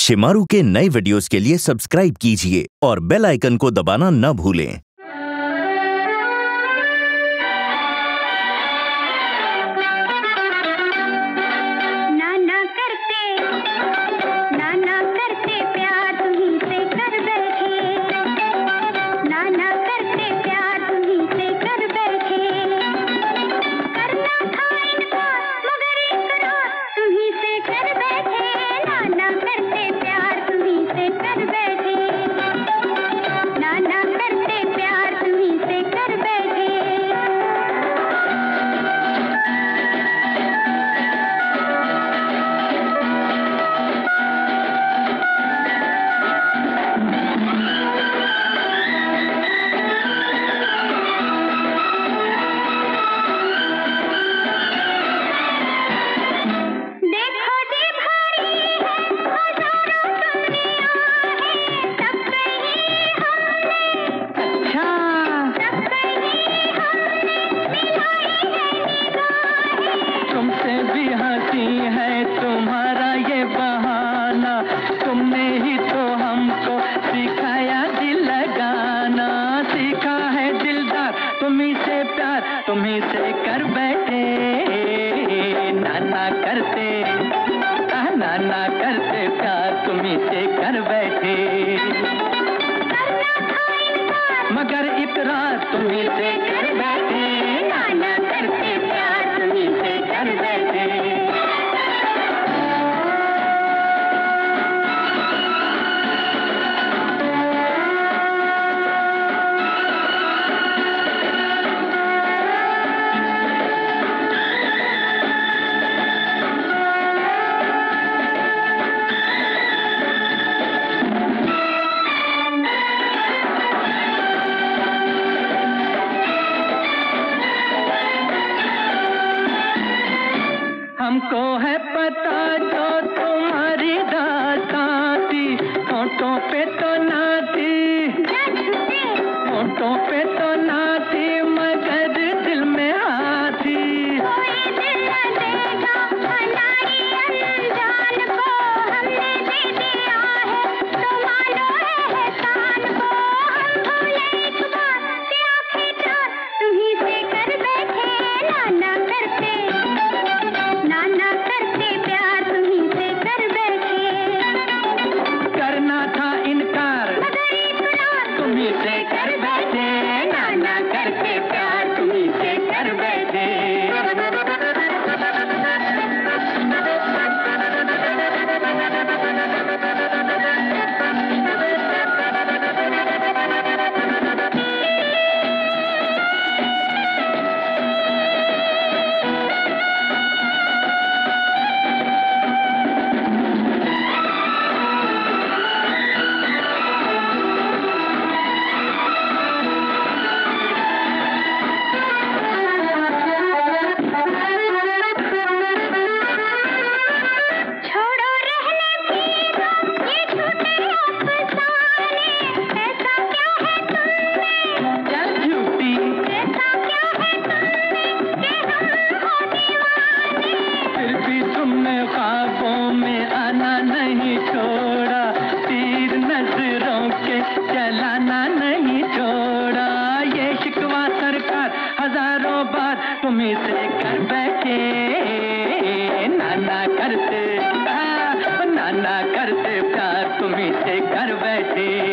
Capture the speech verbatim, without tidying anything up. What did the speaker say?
शिमारू के नए वीडियोस के लिए सब्सक्राइब कीजिए और बेल आइकन को दबाना न भूलें। तुमसे भी हंसी है तुम्हारा ये बहाना, तुमने ही तो हमको सिखाया दिल लगाना। सीखा है दिलदार तुम्ही से प्यार, तुम्ही से कर बैठे नाना करते नाना करते प्यार, तुम्ही से कर बैठे मगर इकरार तुम्ही से कर बैठे नाना करते प्यार, तुम्ही से कर बैठे। हमको है पता जो तुम्हारी दास्तां थी, होठों पे तो ना थी, होठों पे तो ना थी मगर दिल में आती। कोई दिल न देगा हमारी अनजान को, हमने दे दिया है तो मानो एहसान को। हम भूले एक बार कि आखिरकार तुम्ही से कर बैठे नाना करते नाना करते प्यार, तुम्ही से कर बैठे। करना था इनकार मगर इकरार तुम्ही से कर बैठे नाना करते प्यार, तुम्ही से कर बैठे। ख्वाबों में आना नहीं छोड़ा, तीर नजरों के चलाना नहीं छोड़ा। ये शिकवा सरकार हजारों बार तुम्ही से कर बैठे नाना करते नाना करते प्यार, तुम्ही से कर बैठे।